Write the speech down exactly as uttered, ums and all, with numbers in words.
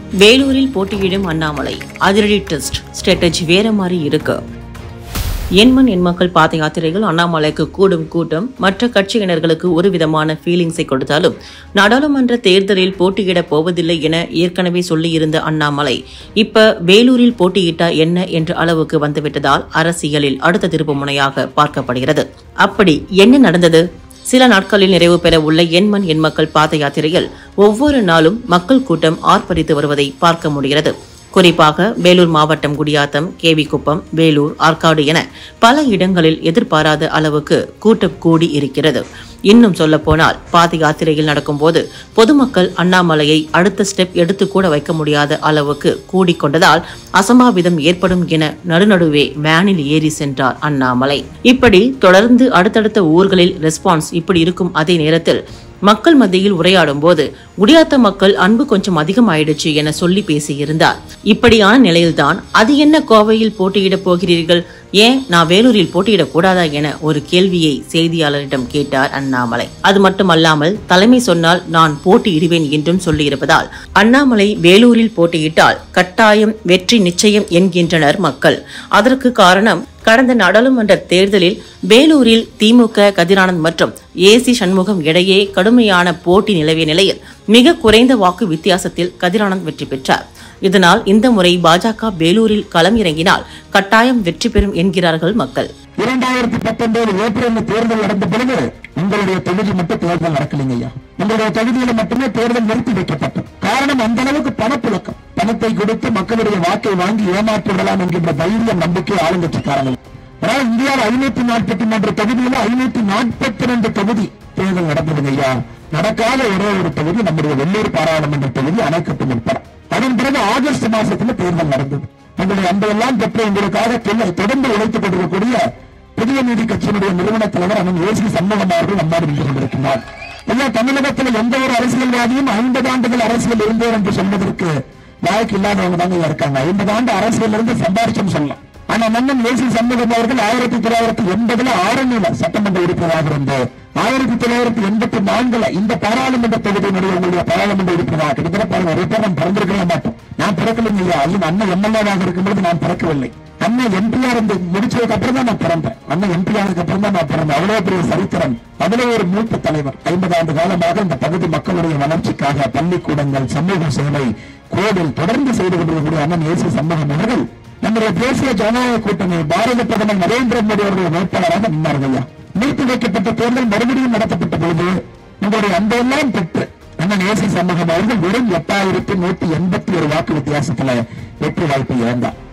வேலூரில் போட்டியிடும் அண்ணாமலை அதிரடி டெஸ்ட் ஸ்ட்ராட்டஜி வேற மாதிரி இருக்கு. எண்மண் எண் மக்கள் பாத யாத்திரைகள் அண்ணாமலைக்கு கூடும் கூட்டம் மற்ற கட்சியினர்களுக்கு ஒரு விதமான ஃபீலிங்ஸை கொடுத்தாலும் நாடாளுமன்ற தேர்தலில் போட்டியிட போவதில்லை என ஏற்கனவே சொல்லியிருந்த அண்ணாமலை இப்ப வேலூரில் போட்டியிட்டா என்ன என்ற அளவுக்கு வந்துவிட்டதால் அரசியலில் அடுத்த திருப்பு முனையாக பார்க்கப்படுகிறது. அப்படி என்ன நடந்தது? சில நாட்களில் நிறைவு பெற உள்ள எண்மண் எண் மக்கள் பாத யாத்திரையில் ஒவ்வொரு நாளும் மக்கள் கூட்டம் ஆர்ப்பரித்து வருவதை பார்க்க முடிகிறது. குறிப்பாக வேலூர் மாவட்டம் குடியாத்தம், கேவிக்குப்பம், வேலூர், ஆற்காடு என பல இடங்களில் எதிர்பாராத அளவுக்கு கூட்டம் கூடி இருக்கிறது. இன்னும் சொல்ல போனால் பாத யாத்திரையில் நடக்கும்போது பொதுமக்கள் அண்ணாமலையை அடுத்த ஸ்டெப் எடுத்து கூட வைக்க முடியாத அளவுக்கு கூடிக்கொண்டதால் அசம்பாவிதம் ஏற்படும் என நடுநடுவே வேனில் ஏறி சென்றார் அண்ணாமலை. இப்படி தொடர்ந்து அடுத்தடுத்த ஊர்களில் ரெஸ்பான்ஸ் இப்படி இருக்கும் அதே நேரத்தில் மக்கள் மத்தியில் உரையாடும் போது குடியாத்த மக்கள் அன்பு கொஞ்சம் அதிகமாயிடுச்சு என சொல்லி பேசியிருந்தார். இப்படியான நிலையில்தான் அது என்ன கோவையில் போட்டியிட போகிறீர்கள், ஏன் நான் வேலூரில் போட்டியிடக் கூடாதா என ஒரு கேள்வியை செய்தியாளரிடம் கேட்டார் அண்ணாமலை. அது மட்டுமல்லாமல் தலைமை சொன்னால் நான் போட்டியிடுவேன் என்றும் சொல்லியிருப்பதால் அண்ணாமலை வேலூரில் போட்டியிட்டால் கட்டாயம் வெற்றி நிச்சயம் என்கின்றனர் மக்கள். அதற்கு காரணம் கடந்த நாடாளுமன்ற தேர்தலில் வேலூரில் திமுக கதிரானந்த் மற்றும் ஏ சி சண்முகம் இடையே கடுமையான போட்டி நிலவிய நிலையில் மிக குறைந்த வாக்கு வித்தியாசத்தில் கதிரானந்த் வெற்றி பெற்றார். இதனால் இந்த முறை பாஜக வேலூரில் களம் இறங்கினால் கட்டாயம் வெற்றி பெறும் என்கிறார்கள் மக்கள். இரண்டாயிரத்தி பத்தொன்பது ஏப்ரல் தேர்தல் நடந்த பிறகு உங்களுடைய தொகுதி மட்டும் தேர்தல் நடக்கலைங்க ஐயா. உங்களுடைய தொகுதியில மட்டுமே தேர்தல் நிறுத்தி வைக்கப்பட்டது. காரணம் அந்த அளவுக்கு பணப்புழக்கம். பணத்தை கொடுத்து மக்களுடைய வாக்கை வாங்கி ஏமாற்றி விடலாம் என்கின்ற தைரியம் நம்பிக்கை ஆளுங்கட்சிக்காரர்கள். ஆனால் இந்தியாவில் ஐநூத்தி நாற்பத்தி மூன்று தொகுதியில ஐநூத்தி நாற்பத்தி ரெண்டு தொகுதி தேர்தல் நடந்தது ஐயா. நடக்காத ஒரே ஒரு தொகுதி நம்முடைய வெள்ளூர் பாராளுமன்ற தொகுதி அணைக்கட்டும் உட்பட. அதன் பிறகு ஆகஸ்ட் மாசத்துல தேர்தல் நடந்தது. உங்களுடைய அன்பெல்லாம் பெற்ற எங்களுக்காக தொடர்ந்து உழைத்துக் கொண்டிருக்கக்கூடிய புதிய நீதி கட்சியினுடைய நிறுவன தலைவர் அண்ணன் ஏ சி சண்முகம் அவர்கள் நம்மாடு நின்று கொண்டிருக்கிறார். எல்லா தமிழகத்தில் எந்த ஒரு அரசியல்வாதியும் ஐம்பது ஆண்டுகள் அரசியல் இருந்தோர் என்று சொல்வதற்கு வாய்க்கு இல்லாதவங்க தாங்க இருக்காங்க. ஐம்பது ஆண்டு அரசியல் இருந்து சம்பாரிச்சும் சொல்லலாம். ஆனா மன்னன் ஏ சி சண்முகம் அவர்கள் ஆயிரத்தி தொள்ளாயிரத்தி எண்பதுல ஆரணியில சட்டமன்ற உறுப்பினராக இருந்து ஆயிரத்தி தொள்ளாயிரத்தி எண்பத்தி நான்குல இந்த பாராளுமன்ற தொகுதியினுடைய உங்களுடைய பாராளுமன்ற உறுப்பினராக கிட்டத்தட்ட பாருங்க ஒரு பேர் நான் பிறந்திருக்கவே மாட்டோம். நான் பிறக்கலைங்க ஐயா. ஐயன் அண்ணன் எம்எல்ஏவாக இருக்கும்போது நான் பிறக்கவில்லை. அண்ணன் எம்பிஆர் இருந்து முடிச்சதுக்கு அப்புறம் தான் நான் பிறந்தேன். அண்ணன் எம்பி ஆனதுக்கு அப்புறம் தான் நான் பிறந்தேன். அவ்வளவு பெரிய சரித்திரம். அதுல ஒரு மூத்த தலைவர். ஐம்பது ஆண்டு காலமாக இந்த பகுதி மக்களுடைய வளர்ச்சிக்காக பள்ளிக்கூடங்கள், சமூக சேவை, கோவில் தொடர்ந்து செய்து கொண்டிருக்கக்கூடிய அண்ணன் ஏ சி சண்முகம் அவர்கள் நம்முடைய தேசிய ஜனநாயக கூட்டணி பாரத பிரதமர் நரேந்திர மோடி அவர்கள் வேட்பாளராக நின்றார்கள். நிறுத்தி வைக்கப்பட்ட தேர்தல் மறுபடியும் நடத்தப்பட்ட போது உங்களுடைய அன்பெல்லாம் பெற்று அண்ணன் ஏ சி சண்முகம் அவர்கள் வெறும் எட்டாயிரத்தி நூத்தி எண்பத்தி ஒரு வாக்கு வித்தியாசத்துல வெற்றி வாய்ப்பை இழந்தார்.